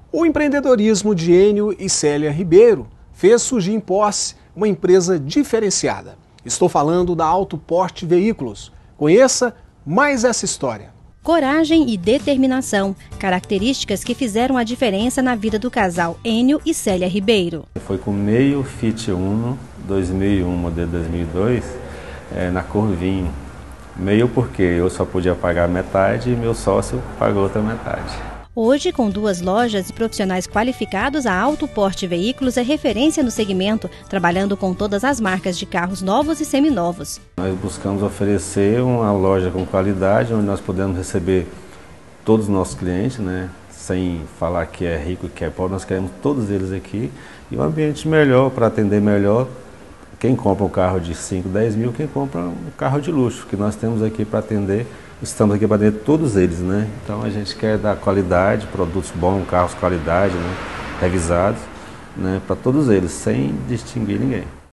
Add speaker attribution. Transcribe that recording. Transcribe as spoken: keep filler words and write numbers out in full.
Speaker 1: O empreendedorismo de Enio e Célia Ribeiro fez surgir em Posse uma empresa diferenciada. Estou falando da Autoporte Veículos. Conheça mais essa história.
Speaker 2: Coragem e determinação, características que fizeram a diferença na vida do casal Enio e Célia Ribeiro.
Speaker 3: Foi com o meio Fit Uno dois mil e um, modelo dois mil e dois, é, na cor vinho. Meio porque eu só podia pagar metade e meu sócio pagou outra metade.
Speaker 2: Hoje, com duas lojas e profissionais qualificados, a Autoporte Veículos é referência no segmento, trabalhando com todas as marcas de carros novos e seminovos.
Speaker 3: Nós buscamos oferecer uma loja com qualidade, onde nós podemos receber todos os nossos clientes, né? Sem falar que é rico e que é pobre, nós queremos todos eles aqui. E um ambiente melhor, para atender melhor quem compra um carro de cinco, dez mil, quem compra um carro de luxo, que nós temos aqui para atender. Estamos aqui para atender todos eles, né? Então a gente quer dar qualidade, produtos bons, carros de qualidade, né? Revisados, né? Para todos eles, sem distinguir ninguém.